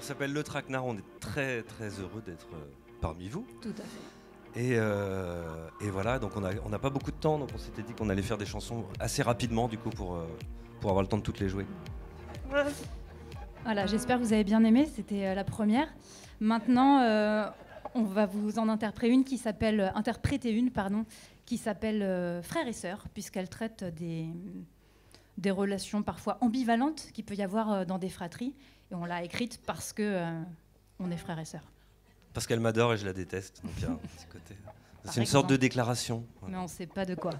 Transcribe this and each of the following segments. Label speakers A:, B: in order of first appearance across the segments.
A: s'appelle Le Traquenard. On est très très heureux d'être parmi vous.
B: Tout à fait.
A: Et voilà, donc on n'a pas beaucoup de temps, donc on s'était dit qu'on allait faire des chansons assez rapidement du coup pour avoir le temps de toutes les jouer.
B: Voilà, j'espère que vous avez bien aimé, c'était la première. Maintenant, on va vous en interpréter une qui s'appelle Frères et Sœurs, puisqu'elle traite des relations parfois ambivalentes qu'il peut y avoir dans des fratries. Et on l'a écrite parce que on est frères et sœurs.
A: Parce qu'elle m'adore et je la déteste, donc il y a un petit côté. C'est une
B: exemple.
A: sorte de déclaration.
B: Mais on ne sait pas de quoi.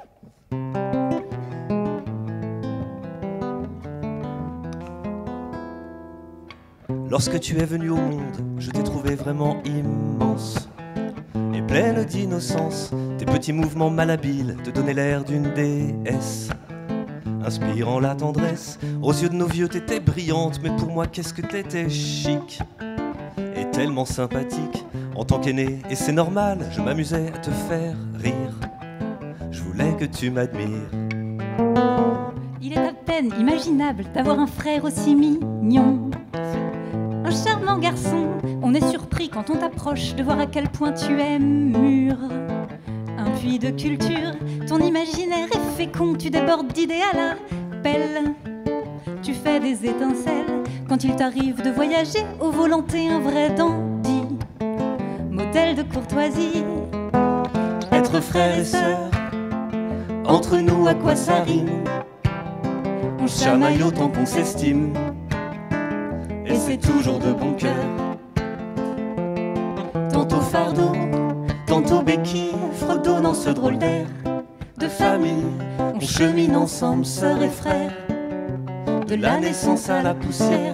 A: Lorsque tu es venue au monde, je t'ai trouvé vraiment immense et pleine d'innocence. Tes petits mouvements malhabiles te donnaient l'air d'une déesse, inspirant la tendresse. Aux yeux de nos vieux, t'étais brillante, mais pour moi, qu'est-ce que t'étais chic et tellement sympathique. En tant qu'aîné, et c'est normal, je m'amusais à te faire rire. Je voulais que tu m'admires.
B: Il est à peine imaginable d'avoir un frère aussi mignon. Un charmant garçon, on est surpris quand on t'approche de voir à quel point tu es mûr. Un puits de culture, ton imaginaire est fécond, tu débordes d'idées à la pelle. Tu fais des étincelles quand il t'arrive de voyager au volant, t'es un vrai dandy, modèle de courtoisie.
A: Être frère et sœur, entre nous à quoi ça rime? On chamaille autant qu'on s'estime, et c'est toujours de bon cœur. Tantôt fardeau, tantôt béquille, fredonnant ce drôle d'air de famille. On chemine ensemble, sœurs et frères, de la naissance à la poussière.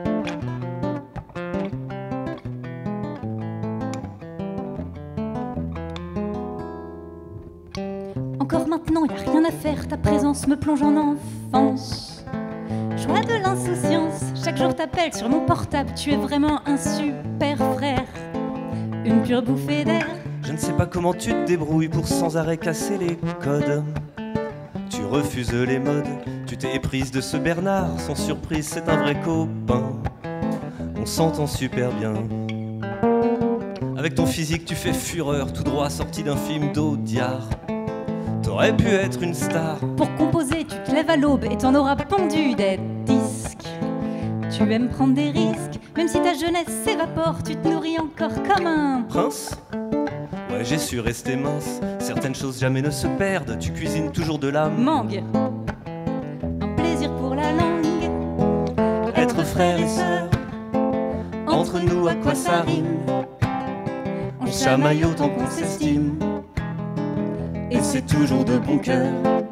B: Encore maintenant, y a rien à faire, ta présence me plonge en enfance. Joie de l'insouciance, chaque jour t'appelle sur mon portable, tu es vraiment un super frère, une pure bouffée d'air.
A: Je ne sais pas comment tu te débrouilles pour sans arrêt casser les codes. Tu refuses les modes, tu t'es éprise de ce Bernard, sans surprise c'est un vrai copain. On s'entend super bien. Avec ton physique tu fais fureur, tout droit sorti d'un film d'Audiard. T'aurais pu être une star.
B: Pour composer, tu te lèves à l'aube et t'en auras pondu des disques. Tu aimes prendre des risques, même si ta jeunesse s'évapore, tu te nourris encore comme un
A: prince. Ouais, j'ai su rester mince, certaines choses jamais ne se perdent, tu cuisines toujours de la
B: mangue. Un plaisir pour la langue.
A: Être frère et sœur, entre nous à quoi ça rime? On chamaille autant qu'on s'estime, et c'est toujours de bon cœur.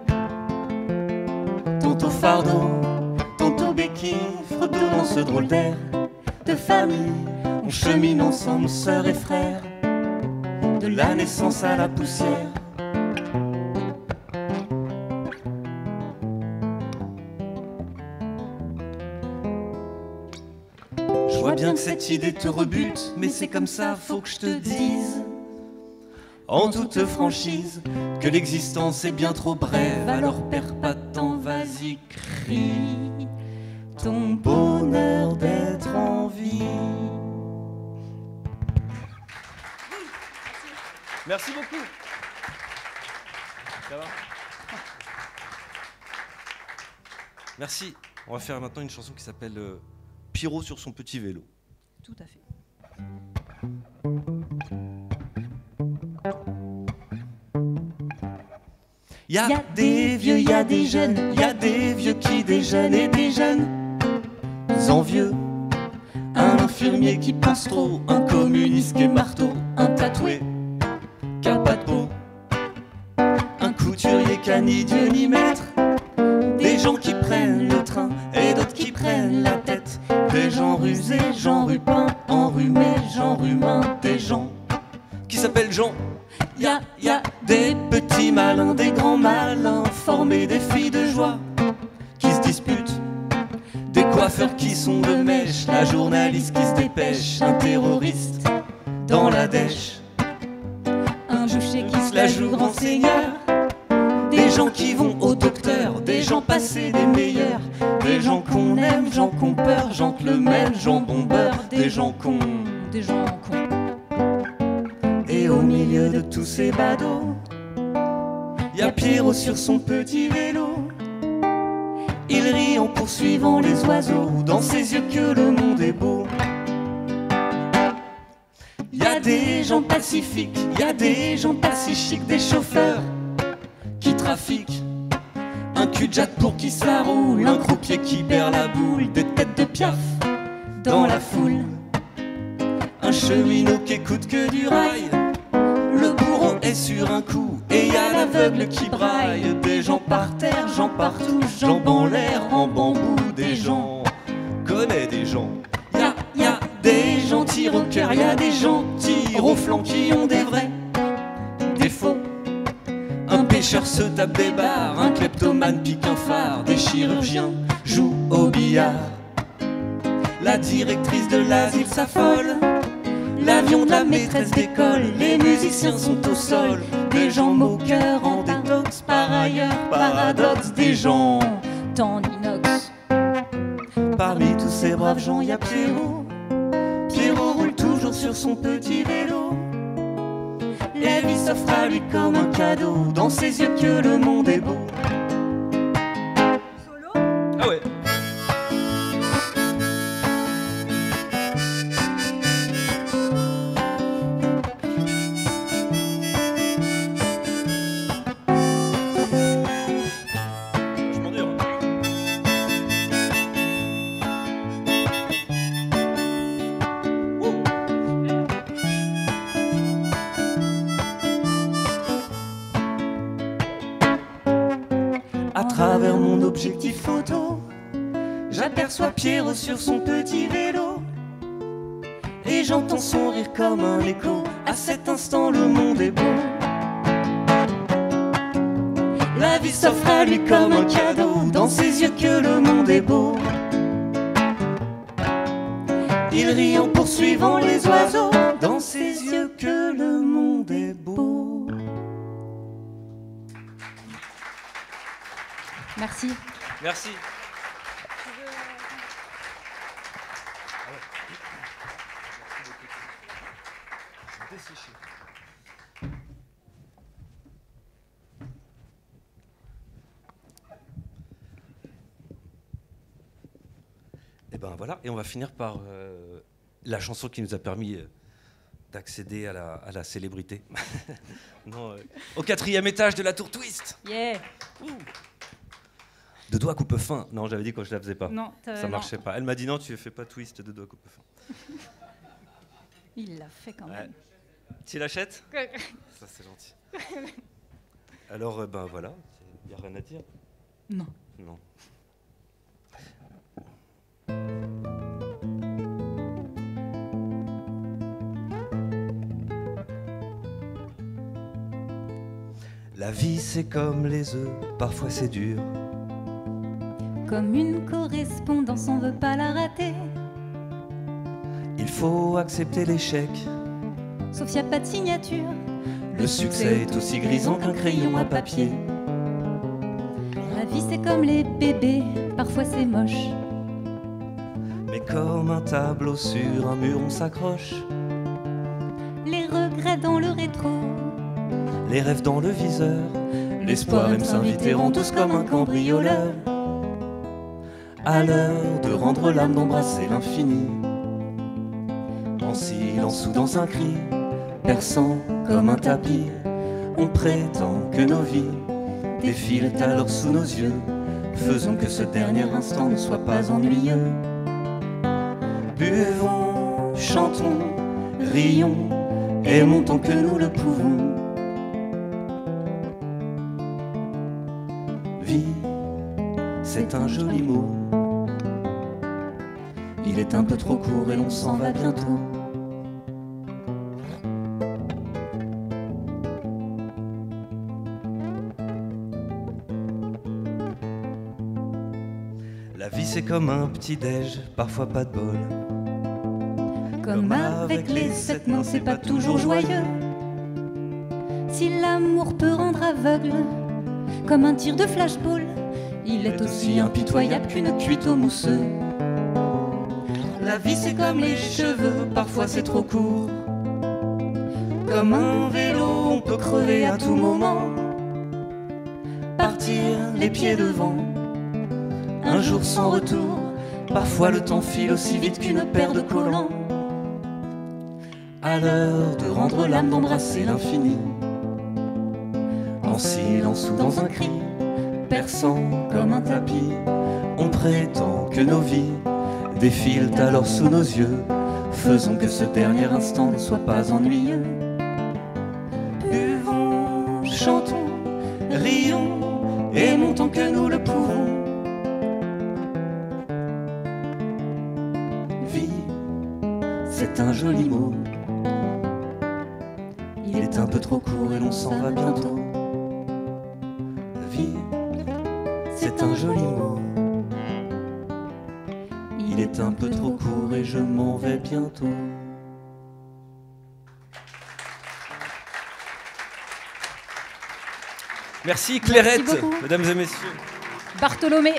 A: Tantôt fardeau, tantôt béquille, fredonnant ce drôle d'air de famille. On chemine ensemble, sœurs et frères, de la naissance à la poussière. Je vois bien que cette idée te rebute, mais c'est comme ça, faut que je te dise en toute franchise que l'existence est bien trop brève. Alors perds pas de temps, vas-y crie ton bonheur d'être en vie. Merci beaucoup. Ça va? Merci. On va faire maintenant une chanson qui s'appelle Pierrot sur son petit vélo.
B: Tout à fait.
A: Y a des vieux, y a des jeunes, y a des vieux qui déjeunent et des jeunes envieux. Un infirmier qui pense trop, un communiste qui est marteau, un tatoué qui a pas de peau, un couturier qui a ni Dieu ni maître, des gens qui prennent le train et d'autres qui prennent la tête, des gens rusés, gens rupins, enrhumés, gens rumains, des gens qui s'appellent Jean. Y a des petits malins, des grands malins, formés des filles de joie qui se disputent, des coiffeurs qui sont de mèche, la journaliste qui se dépêche, un terroriste dans la dèche, un boucher qui se la joue grand seigneur, des gens qui vont au docteur, des gens passés, des meilleurs, des gens qu'on aime, gens qu'on peur, gens le même, gens bombeurs, des gens cons,
B: des gens cons.
A: Et au milieu de tous ces badauds, y a Pierrot sur son petit vélo. Il rit en poursuivant les oiseaux, dans ses yeux que le monde est beau. Y a des gens pacifiques, y a des gens pas si chics, des chauffeurs qui trafiquent, un cul-de-jatte pour qui se la roule, un croupier qui perd la boule, des têtes de piaf dans la foule, un cheminot qui écoute que du rail, le bourreau est sur un coup et y a l'aveugle qui braille, des gens par terre, gens partout, jambes en l'air, en bambou, des gens, connais des gens. Y a des gens tirent au cœur, y a des gens tirent au flanc qui ont des vrais défauts. Un pêcheur se tape des barres, un kleptomane pique un phare, des chirurgiens jouent au billard. La directrice de l'asile s'affole, l'avion de la maîtresse d'école, les musiciens sont au sol, des gens moqueurs en détox, par ailleurs paradoxe, des gens
B: en inox.
A: Parmi tous ces braves gens, y a Pierrot. Pierrot roule toujours sur son petit vélo. La vie s'offre à lui comme un cadeau, dans ses yeux que le monde est beau. Solo ? Ah ouais. À travers mon objectif photo, j'aperçois Pierrot sur son petit vélo. Et j'entends son rire comme un écho. À cet instant, le monde est beau. La vie s'offre à lui comme un cadeau, dans ses yeux que le monde est beau. Il rit en poursuivant les oiseaux, dans ses yeux que le monde est beau.
B: Merci.
A: Merci. Et ben voilà, et on va finir par la chanson qui nous a permis d'accéder à la célébrité. Non, au 4e étage de la tour Twist.
B: Yeah.
A: De doigts coupe fin. Non, j'avais dit quand je la faisais pas.
B: Non,
A: ça marchait pas. Elle m'a dit non, tu fais pas twist de doigts coupe fin.
B: Il l'a fait quand même.
A: Tu l'achètes? Ça c'est gentil. Alors ben voilà, il y a rien à dire.
B: Non.
A: Non. La vie c'est comme les œufs, parfois c'est dur.
B: Comme une correspondance, on veut pas la rater.
A: Il faut accepter l'échec.
B: Sauf s'il n'y a pas de signature.
A: Le succès est aussi grisant qu'un crayon à papier.
B: La vie c'est comme les bébés, parfois c'est moche.
A: Mais comme un tableau sur un mur on s'accroche.
B: Les regrets dans le rétro,
A: les rêves dans le viseur. L'espoir aime s'inviter en tous comme un cambrioleur. À l'heure de rendre l'âme, d'embrasser l'infini. En silence ou dans un cri, perçant comme un tapis, on prétend que nos vies défilent alors sous nos yeux. Faisons que ce dernier instant ne soit pas ennuyeux. Buvons, chantons, rions, aimons tant que nous le pouvons. Vie, c'est un joli mot. Il est un peu trop court et l'on s'en va bientôt. La vie c'est comme un petit déj, parfois pas de bol.
B: Comme avec les 7 mains, c'est pas toujours joyeux. Si l'amour peut rendre aveugle, comme un tir de flashball, Il est aussi impitoyable qu'une cuite au mousseux.
A: La vie c'est comme les cheveux, parfois c'est trop court. Comme un vélo, on peut crever à tout moment. Partir les pieds devant, un jour sans retour. Parfois le temps file aussi vite qu'une paire de collants. À l'heure de rendre l'âme, d'embrasser l'infini, en silence ou dans un cri, perçant comme un tapis, on prétend que nos vies défilent alors sous nos yeux. Faisons que ce dernier instant ne soit pas ennuyeux. Buvons, chantons, rions, aimons tant que nous le pouvons. Vie, c'est un joli mot. Il est un peu trop court et l'on s'en va bientôt. Vie, c'est un joli mot. Il est un peu trop court et je m'en vais bientôt.
C: Merci Clairette,
B: Merci
C: mesdames et messieurs.
B: Bartholomé.